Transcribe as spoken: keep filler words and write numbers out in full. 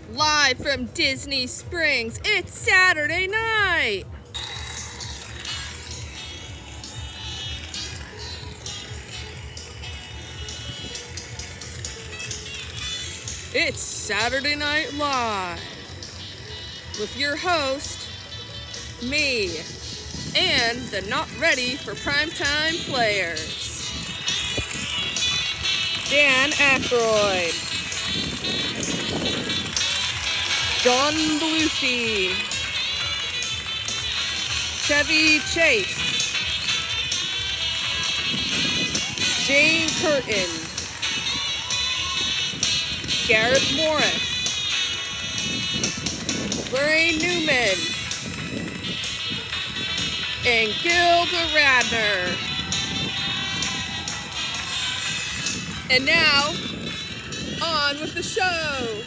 Live from Disney Springs, it's Saturday night! It's Saturday Night Live with your host, me, and the not ready for primetime players. Dan Aykroyd, John Belushi, Chevy Chase, Jane Curtin, Garrett Morris, Lorraine Newman, and Gilda Radner. And now, on with the show.